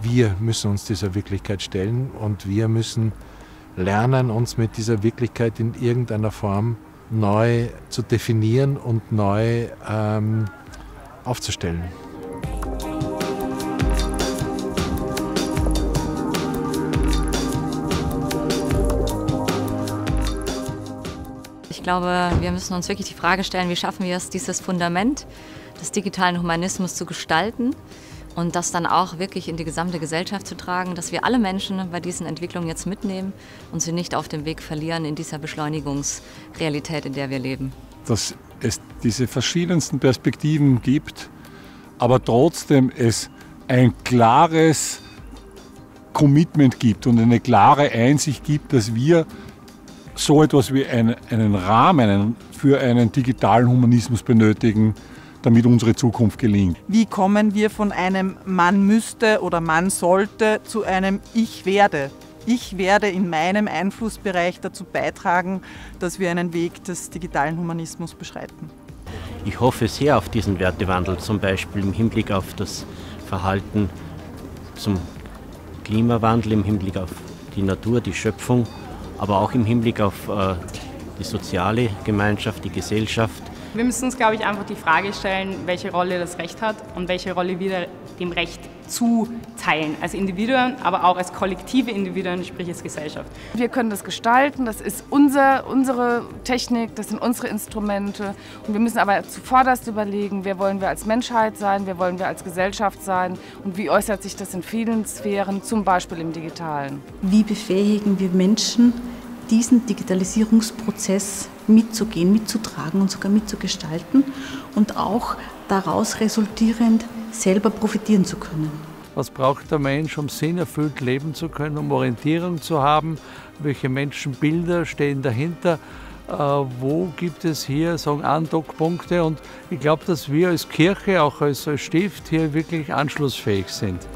Wir müssen uns dieser Wirklichkeit stellen und wir müssen lernen, uns mit dieser Wirklichkeit in irgendeiner Form neu zu definieren und neu aufzustellen. Ich glaube, wir müssen uns wirklich die Frage stellen, wie schaffen wir es, dieses Fundament des digitalen Humanismus zu gestalten und das dann auch wirklich in die gesamte Gesellschaft zu tragen, dass wir alle Menschen bei diesen Entwicklungen jetzt mitnehmen und sie nicht auf dem Weg verlieren in dieser Beschleunigungsrealität, in der wir leben. Dass es diese verschiedensten Perspektiven gibt, aber trotzdem es ein klares Commitment gibt und eine klare Einsicht gibt, dass wir so etwas wie einen Rahmen für einen digitalen Humanismus benötigen, damit unsere Zukunft gelingt. Wie kommen wir von einem Man müsste oder Man sollte zu einem Ich werde? Ich werde in meinem Einflussbereich dazu beitragen, dass wir einen Weg des digitalen Humanismus beschreiten. Ich hoffe sehr auf diesen Wertewandel, zum Beispiel im Hinblick auf das Verhalten zum Klimawandel, im Hinblick auf die Natur, die Schöpfung, aber auch im Hinblick auf die soziale Gemeinschaft, die Gesellschaft. Wir müssen uns, glaube ich, einfach die Frage stellen, welche Rolle das Recht hat und welche Rolle wir dem Recht zuteilen. Als Individuen, aber auch als kollektive Individuen, sprich als Gesellschaft. Wir können das gestalten, das ist unsere Technik, das sind unsere Instrumente. Und wir müssen aber zuvorderst überlegen, wer wollen wir als Menschheit sein, wer wollen wir als Gesellschaft sein und wie äußert sich das in vielen Sphären, zum Beispiel im Digitalen. Wie befähigen wir Menschen, diesen Digitalisierungsprozess mitzugehen, mitzutragen und sogar mitzugestalten und auch daraus resultierend selber profitieren zu können. Was braucht der Mensch, um sinnerfüllt leben zu können, um Orientierung zu haben? Welche Menschenbilder stehen dahinter? Wo gibt es hier Andockpunkte? Und ich glaube, dass wir als Kirche, auch als Stift hier wirklich anschlussfähig sind.